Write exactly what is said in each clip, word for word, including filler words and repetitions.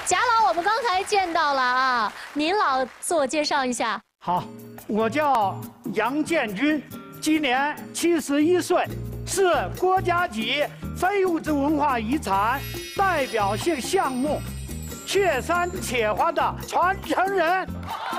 贾老，我们刚才见到了啊，您老自我介绍一下。 好，我叫杨建军，今年七十一岁，是国家级非物质文化遗产代表性项目雀山铁花的传承人。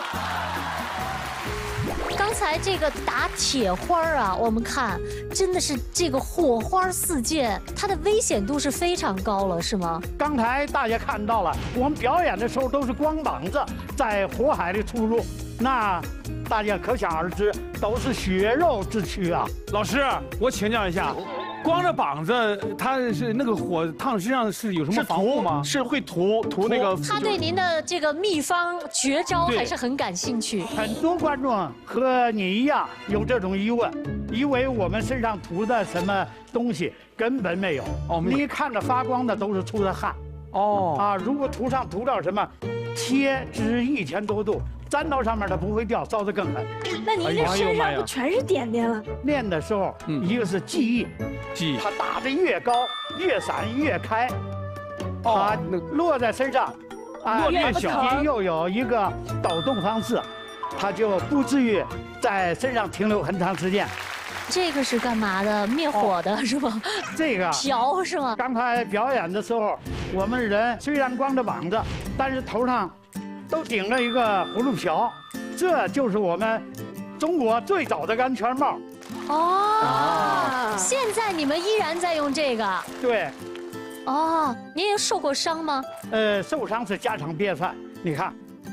刚才这个打铁花啊，我们看真的是这个火花四溅，它的危险度是非常高了，是吗？ 刚才大家看到了，我们表演的时候都是光膀子在火海里出入，那大家可想而知，都是血肉之躯啊。 老师，我请教一下。 光着膀子，它是那个火烫身上是有什么防护吗？ 是会涂涂那个。 他对您的这个秘方绝招还是很感兴趣。 很多观众和你一样有这种疑问，以为我们身上涂的什么东西根本没有。哦，你看着发光的都是出的汗。哦。啊，如果涂上涂料什么，贴至一千多度。 粘到上面它不会掉，烧得更狠。 那您这身上不全是点点了？ 练的时候，一个是技艺， 技艺， 它打得越高，越闪越开，它落在身上， 啊，越小， 又有一个抖动方式，它就不至于在身上停留很长时间。 这个是干嘛的？灭火的是吗？ 这个瓢是吗？ 刚才表演的时候，我们人虽然光着膀子，但是头上。 都顶了一个葫芦瓢，这就是我们中国最早的安全帽。 哦，现在你们依然在用这个？ 对。 哦，您有受过伤吗？ 呃，受伤是家常便饭。你看，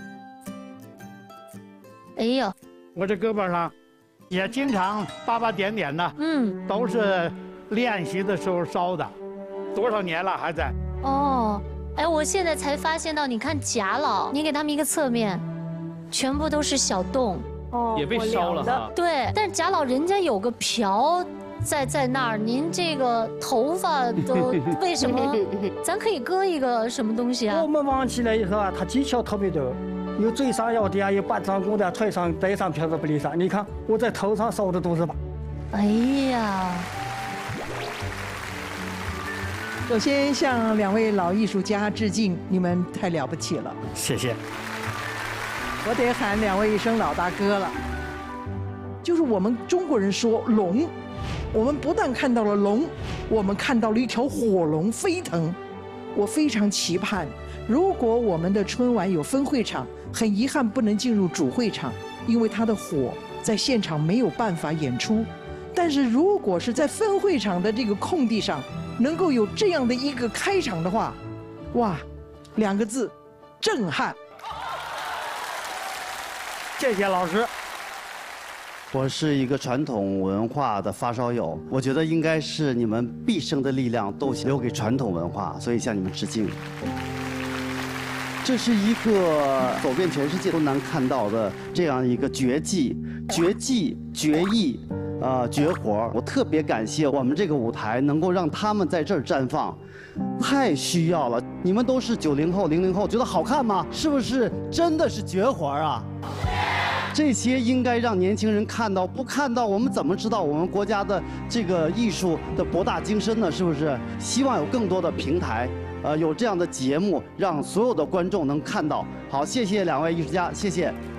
哎呦， 我这胳膊上也经常疤疤点点的， 嗯， 都是练习的时候烧的，多少年了还在。 哦。 哎，我现在才发现到，你看贾老，你给他们一个侧面，全部都是小洞， 哦， 也被烧了哈。 对，但是贾老人家有个瓢在在那儿，您这个头发都为什么？咱可以搁一个什么东西啊？ 我们忙起来以后啊，他技巧特别多，有嘴上要的呀，有半张弓的，腿上背上飘着不离上。你看我在头上烧的都是疤。 哎呀！ 首先向两位老艺术家致敬，你们太了不起了。 谢谢。 我得喊两位一声老大哥了。就是我们中国人说龙，我们不但看到了龙，我们看到了一条火龙飞腾。我非常期盼，如果我们的春晚有分会场，很遗憾不能进入主会场，因为它的火在现场没有办法演出。但是如果是在分会场的这个空地上， 能够有这样的一个开场的话，哇，两个字，震撼！ 谢谢老师。 我是一个传统文化的发烧友，我觉得应该是你们毕生的力量都留给传统文化，所以向你们致敬。这是一个走遍全世界都能看到的这样一个绝技、绝技、绝艺。 呃，绝活！我特别感谢我们这个舞台能够让他们在这儿绽放，太需要了。你们都是九零后、零零后，觉得好看吗？是不是真的是绝活啊？这些应该让年轻人看到，不看到我们怎么知道我们国家的这个艺术的博大精深呢？是不是？希望有更多的平台，呃，有这样的节目，让所有的观众能看到。好，谢谢两位艺术家，谢谢。